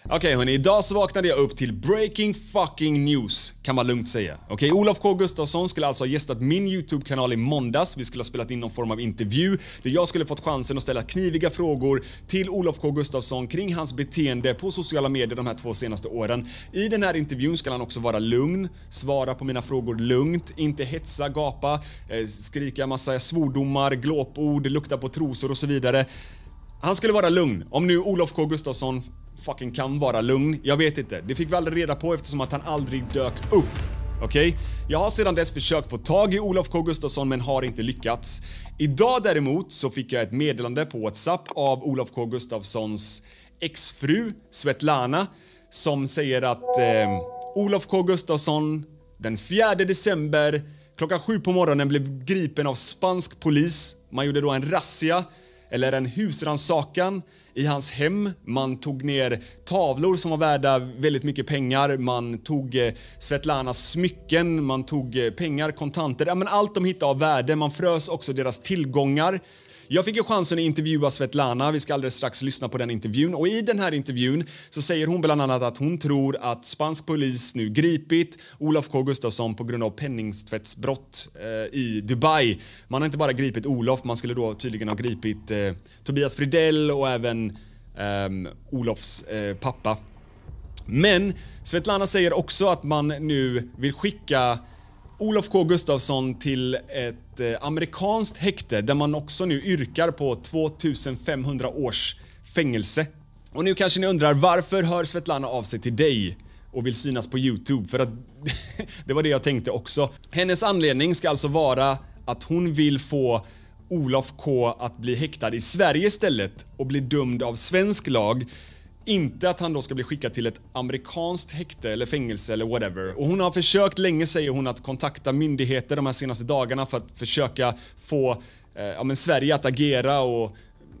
Okej hörni, idag så vaknade jag upp till breaking fucking news, kan man lugnt säga. Okej, Olof K Gustafsson skulle alltså ha gästat min YouTube-kanal i måndags. Vi skulle ha spelat in någon form av intervju där jag skulle fått chansen att ställa kniviga frågor till Olof K Gustafsson kring hans beteende på sociala medier de här 2 senaste åren. I den här intervjun ska han också vara lugn, svara på mina frågor lugnt, inte hetsa, gapa, skrika massa svordomar, glåpord, lukta på trosor och så vidare. Han skulle vara lugn. Om nu Olof K Gustafsson fucking kan vara lugn, jag vet inte. Det fick vi aldrig reda på eftersom att han aldrig dök upp. Okej? Jag har sedan dess försökt få tag i Olof K Gustafsson men har inte lyckats. Idag däremot så fick jag ett meddelande på WhatsApp av Olof K Gustafssons exfru Svetlana som säger att Olof K Gustafsson den 4 december klockan 7 på morgonen blev gripen av spansk polis. Man gjorde då en razzia eller en husrannsakan i hans hem. Man tog ner tavlor som var värda väldigt mycket pengar. Man tog Svetlanas smycken, man tog pengar, kontanter. Ja, men allt de hittade av värde. Man frös också deras tillgångar. Jag fick ju chansen att intervjua Svetlana. Vi ska alldeles strax lyssna på den intervjun. Och i den här intervjun så säger hon bland annat att hon tror att spansk polis nu gripit Olof K Gustafsson på grund av penningtvättsbrott i Dubai. Man har inte bara gripit Olof, man skulle då tydligen ha gripit Tobias Fridell och även Olofs pappa. Men Svetlana säger också att man nu vill skicka Olof K Gustafsson till ett amerikanskt häkte där man också nu yrkar på 2500 års fängelse. Och nu kanske ni undrar, varför hör Svetlana av sig till dig och vill synas på YouTube? För att det var det jag tänkte också. Hennes anledning ska alltså vara att hon vill få Olof K att bli häktad i Sverige istället och bli dömd av svensk lag. Inte att han då ska bli skickad till ett amerikanskt häkte eller fängelse eller whatever. Och hon har försökt länge, säger hon, att kontakta myndigheter de här senaste dagarna för att försöka få Sverige att agera och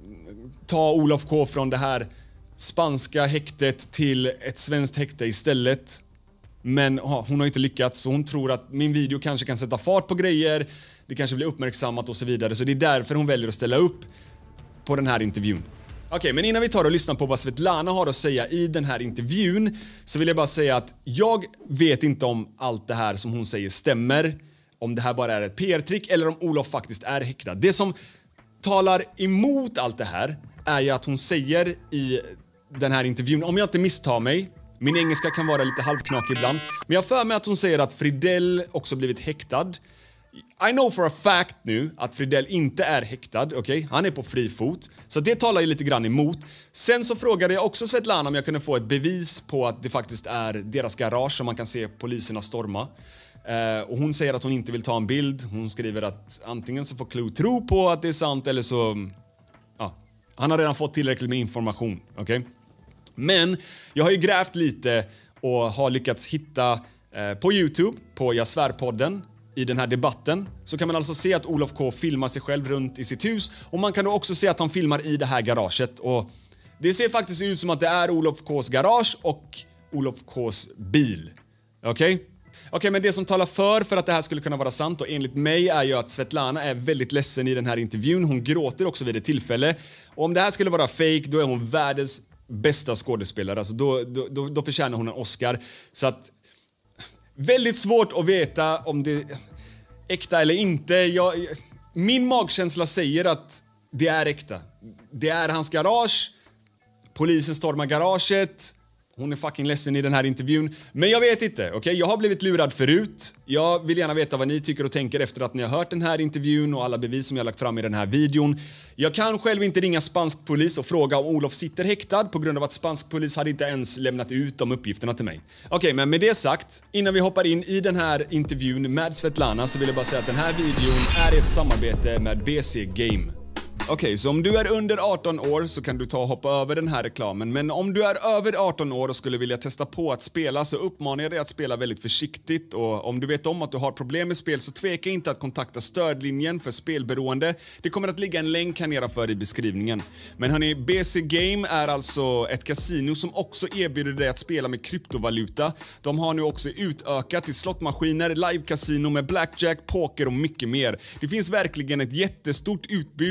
ta Olof K från det här spanska häktet till ett svenskt häkte istället. Men hon har inte lyckats, så hon tror att min video kanske kan sätta fart på grejer, det kanske blir uppmärksammat och så vidare. Så det är därför hon väljer att ställa upp på den här intervjun. Okej, men innan vi tar och lyssnar på vad Svetlana har att säga i den här intervjun så vill jag bara säga att jag vet inte om allt det här som hon säger stämmer, om det här bara är ett PR-trick eller om Olof faktiskt är häktad. Det som talar emot allt det här är ju att hon säger i den här intervjun, om jag inte misstar mig, min engelska kan vara lite halvknakig ibland, men jag för mig att hon säger att Fridell också blivit häktad. I know for a fact nu att Fridell inte är häktad, okej? Han är på fri fot. Så det talar ju lite grann emot. Sen så frågade jag också Svetlana om jag kunde få ett bevis på att det faktiskt är deras garage som man kan se poliserna storma. Och hon säger att hon inte vill ta en bild. Hon skriver att antingen så får Clue tro på att det är sant eller så... Ja, han har redan fått tillräckligt med information, okej? Men jag har ju grävt lite och har lyckats hitta på YouTube, på Jag svär-podden, i den här debatten, så kan man alltså se att Olof K filmar sig själv runt i sitt hus och man kan då också se att han filmar i det här garaget och det ser faktiskt ut som att det är Olof Ks garage och Olof Ks bil. Okej? Okej, men det som talar för att det här skulle kunna vara sant och enligt mig är ju att Svetlana är väldigt ledsen i den här intervjun. Hon gråter också vid ett tillfälle. Och om det här skulle vara fake, då är hon världens bästa skådespelare. Alltså då förtjänar hon en Oscar. Så att väldigt svårt att veta om det är äkta eller inte. Min magkänsla säger att det är äkta. Det är hans garage. Polisen stormar garaget. Hon är fucking ledsen i den här intervjun. Men jag vet inte, okej? Jag har blivit lurad förut. Jag vill gärna veta vad ni tycker och tänker efter att ni har hört den här intervjun och alla bevis som jag har lagt fram i den här videon. Jag kan själv inte ringa spansk polis och fråga om Olof sitter häktad på grund av att spansk polis hade inte ens lämnat ut de uppgifterna till mig. Okej, men med det sagt, innan vi hoppar in i den här intervjun med Svetlana så vill jag bara säga att den här videon är ett samarbete med BC Game. Okej, så om du är under 18 år så kan du ta och hoppa över den här reklamen. Men om du är över 18 år och skulle vilja testa på att spela så uppmanar jag dig att spela väldigt försiktigt. Och om du vet om att du har problem med spel så tveka inte att kontakta stödlinjen för spelberoende. Det kommer att ligga en länk här nedanför i beskrivningen. Men hörni, BC Game är alltså ett kasino som också erbjuder dig att spela med kryptovaluta. De har nu också utökat till slottmaskiner, live-kasino med blackjack, poker och mycket mer. Det finns verkligen ett jättestort utbud på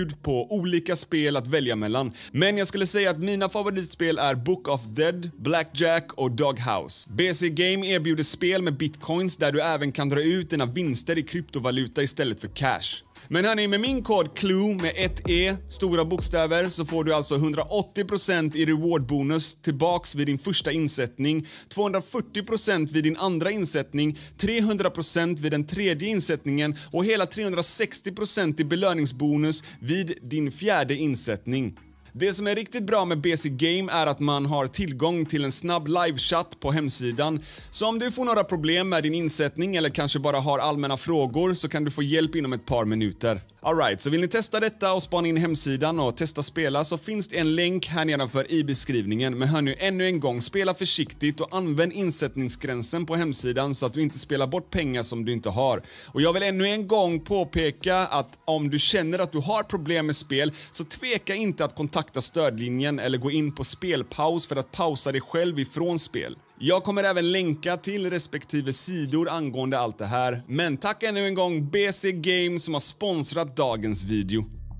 få olika spel att välja mellan. Men jag skulle säga att mina favoritspel är Book of Dead, Blackjack och Doghouse. BC Game erbjuder spel med bitcoins där du även kan dra ut dina vinster i kryptovaluta istället för cash. Men hörni, med min kod CLUE med ett E, stora bokstäver, så får du alltså 180% i rewardbonus tillbaks vid din första insättning, 240% vid din andra insättning, 300% vid den tredje insättningen och hela 360% i belöningsbonus vid din fjärde insättning. Det som är riktigt bra med BC Game är att man har tillgång till en snabb livechatt på hemsidan. Så om du får några problem med din insättning eller kanske bara har allmänna frågor så kan du få hjälp inom ett par minuter. Alright, så vill ni testa detta och spana in hemsidan och testa spela så finns det en länk här nedanför i beskrivningen. Men hör nu ännu en gång, spela försiktigt och använd insättningsgränsen på hemsidan så att du inte spelar bort pengar som du inte har. Och jag vill ännu en gång påpeka att om du känner att du har problem med spel så tveka inte att kontakta stödlinjen eller gå in på spelpaus för att pausa dig själv ifrån spel. Jag kommer även länka till respektive sidor angående allt det här. Men tack ännu en gång BC Game som har sponsrat dagens video.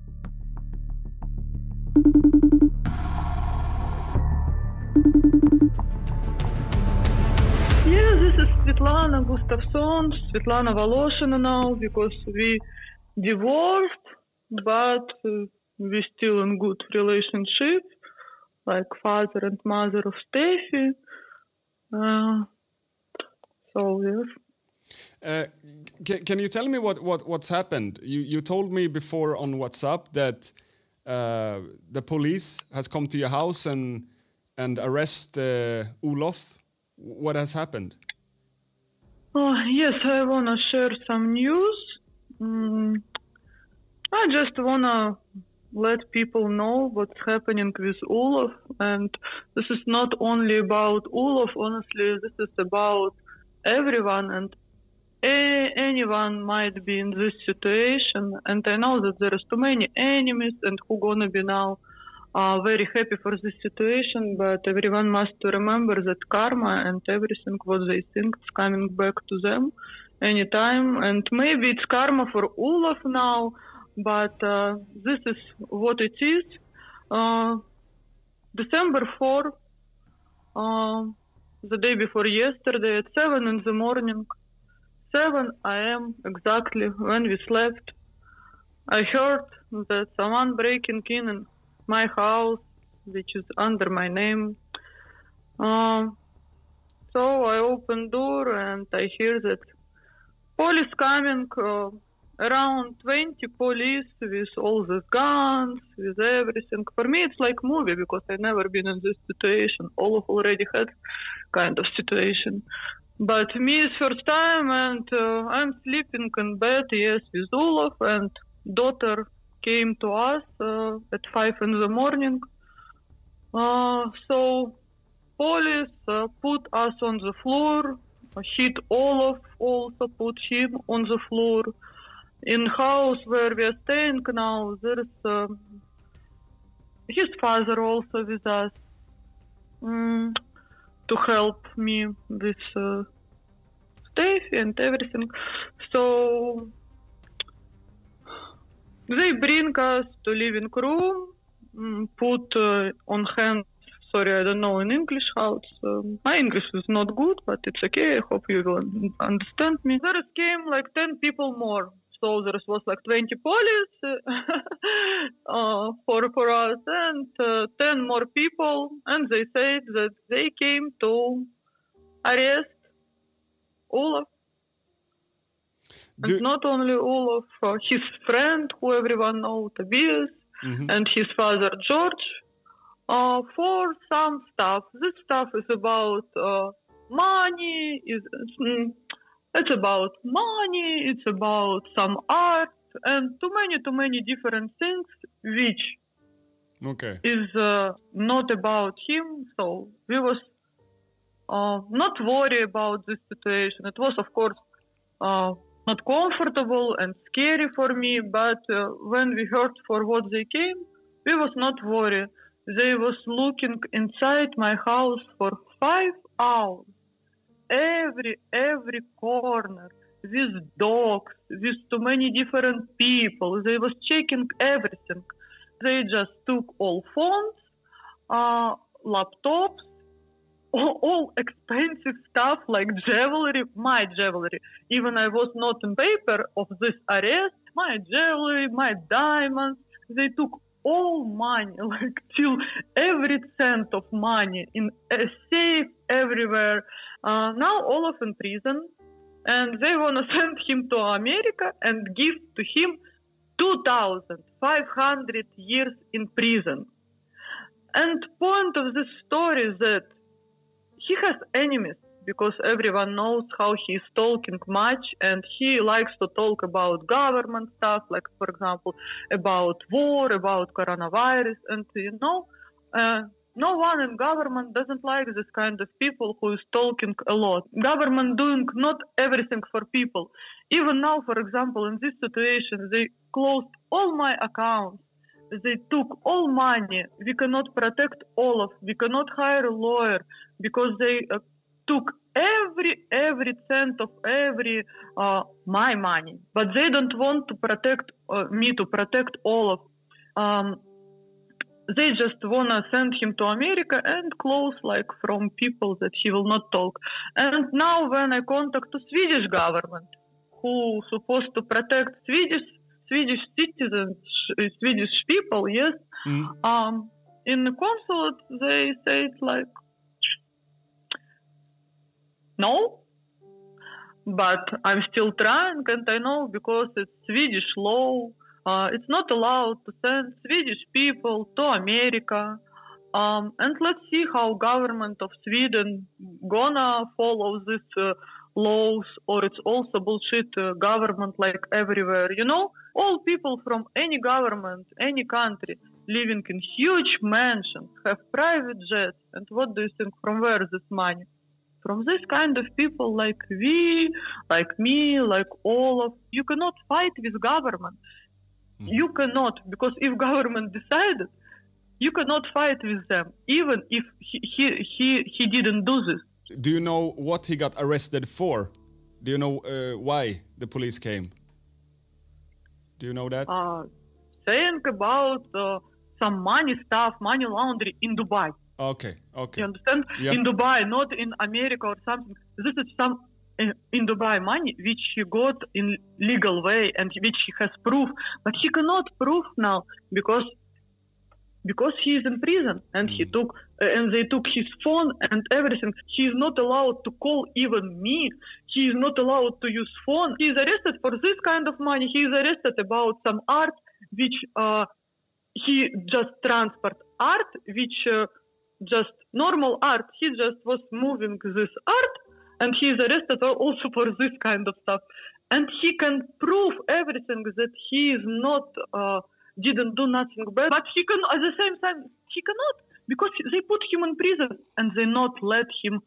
Yeah, this is Svetlana Gustafsson, Svetlana Voloshyna now, because we divorced, but we still in good relationship, like father and mother of Steffi. So yes. Can you tell me what's happened? You told me before on WhatsApp that the police has come to your house and arrest Olof. What has happened? Yes, I wanna share some news. I just wanna let people know what's happening with Olof, and this is not only about Olof, honestly, this is about everyone, and anyone might be in this situation, and I know that there is too many enemies and who gonna be now very happy for this situation, but everyone must remember that karma and everything what they think is coming back to them anytime, and maybe it's karma for Olof now, but this is what it is. December 4, the day before yesterday, at 7 in the morning, 7 a.m. exactly, when we slept, I heard that someone breaking in my house, which is under my name. So I open door and I hear that police coming, around 20 police with all the guns, with everything. For me, it's like movie because I never been in this situation. Olaf already had kind of situation. But me is first time, and I'm sleeping in bed, yes, with Olaf, and daughter came to us at 5 in the morning. So police put us on the floor, hit Olaf, also put him on the floor. In house where we are staying now, there's his father also with us to help me with Steffi and everything. So they bring us to living room, put on hand. Sorry, I don't know in English how it's. My English is not good, but it's okay. I hope you will understand me. There came like 10 people more. So there was like 20 police for us and 10 more people, and they said that they came to arrest Olaf. And not only Olaf, his friend, who everyone knows, Tobias, and his father George, for some stuff. This stuff is about money. It's about money, it's about some art, and too many different things, which is not about him. So we was not worried about this situation. It was, of course, not comfortable and scary for me, but when we heard for what they came, we was not worried. They was looking inside my house for 5 hours. Every corner, with dogs, with too many different people. They was checking everything. They just took all phones, laptops, all expensive stuff like jewelry, my jewelry. Even I was not in paper of this arrest, my jewelry, my diamonds. They took all money, like till every cent of money in a safe everywhere. Now Olaf in prison, and they want to send him to America and give to him 2,500 years in prison. And point of this story is that he has enemies, because everyone knows how he's talking much, and he likes to talk about government stuff, like, for example, about war, about coronavirus, and, no one in government doesn't like this kind of people who is talking a lot. Government doing not everything for people. Even now, for example, in this situation, they closed all my accounts. They took all money. We cannot protect Olaf. We cannot hire a lawyer because they took every cent of every my money. But they don't want to protect me, to protect Olaf. They just want to send him to America and close like from people that he will not talk. And now when I contact the Swedish government, who supposed to protect Swedish citizens, Swedish people, yes. In the consulate, they say it's like, no, but I'm still trying, and I know because it's Swedish law, it's not allowed to send Swedish people to America. And let's see how government of Sweden gonna follow these laws, or it's also bullshit government like everywhere. All people from any government, any country, living in huge mansions, have private jets. And what do you think? From where is this money? From this kind of people like we, like me, like Olaf. You cannot fight with government. You cannot, because if government decided, you cannot fight with them, even if he didn't do this. Do you know what he got arrested for? Do you know why the police came? Do you know that? Saying about some money stuff, money laundering in Dubai. Okay. You understand? Yeah. In Dubai, not in America or something. This is some in Dubai money which he got in legal way and which he has proof. But he cannot prove now because he is in prison and he took and they took his phone and everything. He is not allowed to call even me. He is not allowed to use phone. He is arrested for this kind of money. He is arrested about some art which he just transport art which just normal art. He just was moving this art and he is arrested also for this kind of stuff. And he can prove everything that he is not didn't do nothing bad, but he can at the same time he cannot, because they put him in prison and they not let him.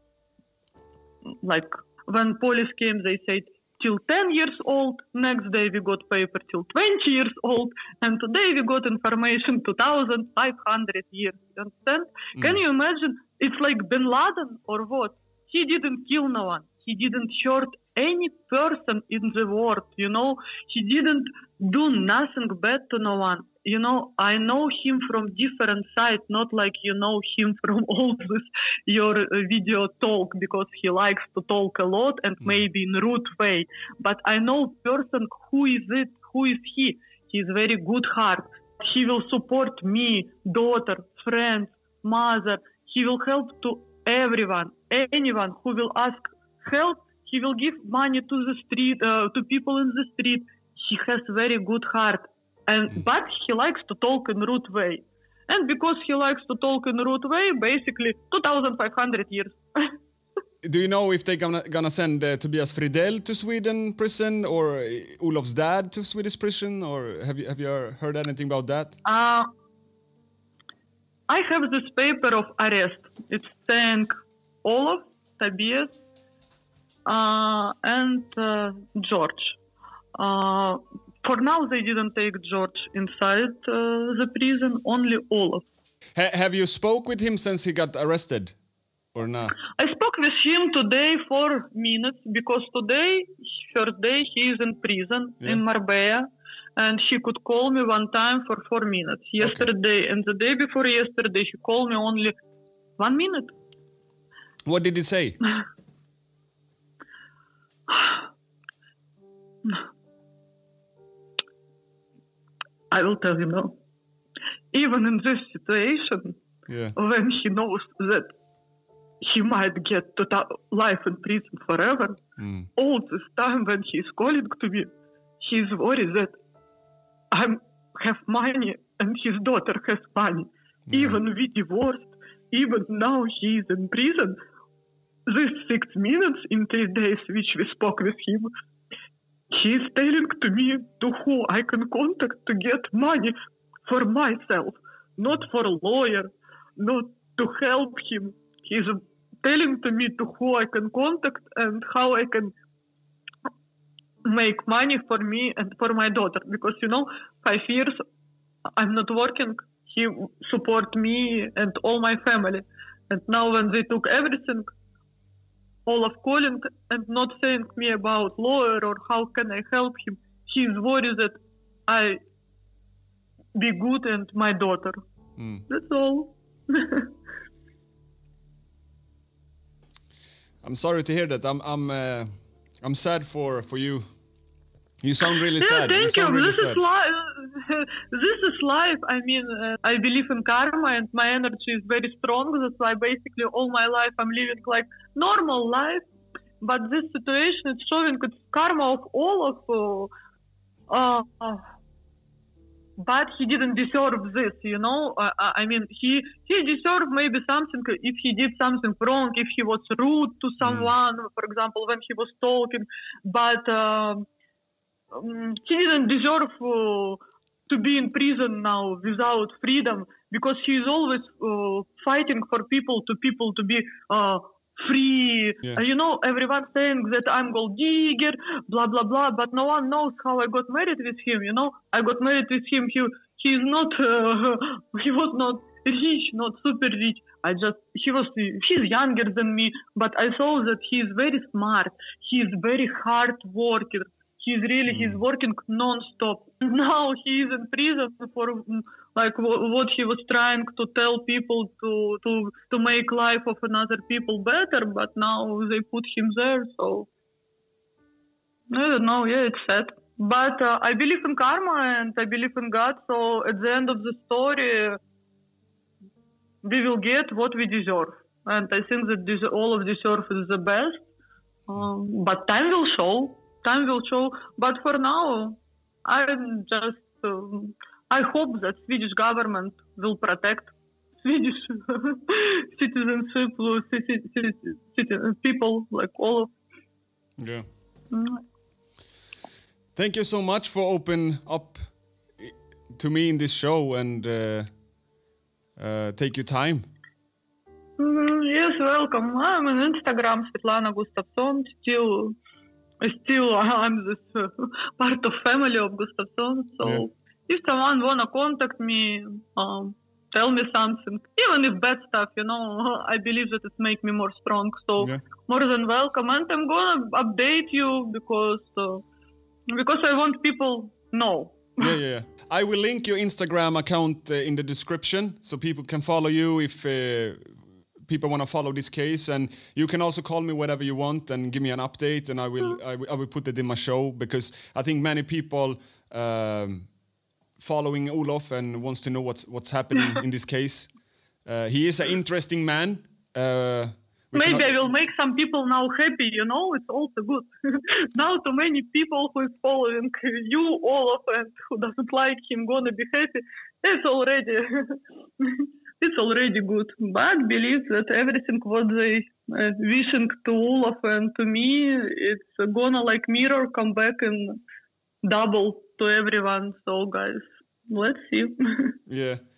Like when police came, they said till 10 years old. Next day we got paper till 20 years old, and today we got information 2,500 years. You understand? Can you imagine? It's like Bin Laden or what? He didn't kill no one. He didn't hurt any person in the world, He didn't do nothing bad to no one. I know him from different sides, not like you know him from all this your video talk, because he likes to talk a lot and maybe in rude way. But I know person who is he. He's very good heart. He will support me, daughter, friends, mother. He will help to everyone, anyone who will ask help. He will give money to the street, to people in the street. He has very good heart, but he likes to talk in rude way. And because he likes to talk in rude way, basically 2,500 years. Do you know if they're gonna send Tobias Fridell to Sweden prison, or Olof's dad to Swedish prison, or have you heard anything about that? I have this paper of arrest. It's saying Olaf, Tobias, and George. For now, they didn't take George inside the prison, only Olaf. Have you spoke with him since he got arrested, or not? I spoke with him today for minutes, because today, first day, he is in prison in Marbella. and she could call me one time for 4 minutes. Yesterday and the day before yesterday, she called me only 1 minute. What did he say? I will tell you now. Even in this situation, when he knows that he might get life in prison forever, all this time when he's calling to me, he's worried that I have money and his daughter has money. Even we divorced, even now he is in prison. These 6 minutes in 3 days which we spoke with him, he's telling to me to who I can contact to get money for myself, not for a lawyer, not to help him. He's telling to me to who I can contact and how I can make money for me and for my daughter. Because, 5 years I'm not working. He support me and all my family. And now when they took everything, Olaf calling and not saying me about lawyer or how can I help him. He's worried that I be good and my daughter. That's all. I'm sorry to hear that. I'm sad for you. You sound really sad. Thank you. Really this is life. This is life. I mean, I believe in karma, and my energy is very strong. That's why basically all my life I'm living like normal life. But this situation is showing it's karma of all of. But he didn't deserve this, I mean, he deserved maybe something if he did something wrong, if he was rude to someone, for example, when he was talking. But he didn't deserve to be in prison now without freedom, because he is always fighting for people to be free. Everyone saying that I'm gold digger, blah blah blah, but no one knows how I got married with him. I got married with him. He's not he was not rich, not super rich. He's younger than me, but I saw that he's very smart. He's very hard worker. He's working non-stop. Now he is in prison for like what he was trying to tell people to make life of another people better, but now they put him there, so I don't know, it's sad. But I believe in karma and I believe in God, so at the end of the story we will get what we deserve. And I think that all of deserve is the best. But time will show. But for now, I'm just I hope that Swedish government will protect Swedish citizenship, people like all of. Yeah. Thank you so much for opening up to me in this show and take your time. Yes, welcome. I'm on Instagram, Svetlana Gustafsson. Still, I'm this part of family of Gustafsson. So if someone wanna contact me, tell me something, even if bad stuff, I believe that it make me more strong. So more than welcome, and I'm gonna update you because I want people know. Yeah. I will link your Instagram account in the description so people can follow you if people want to follow this case, and you can also call me whatever you want and give me an update, and I will put it in my show, because I think many people following Olof and wants to know what's happening in this case. He is an interesting man. Maybe I will make some people now happy, it's also good. Now too many people who is following you, Olof, and who doesn't like him gonna be happy. It's already good. But believe that everything what they wishing to Olof and to me, it's gonna like mirror come back and double to everyone. So guys, let's see. Yeah.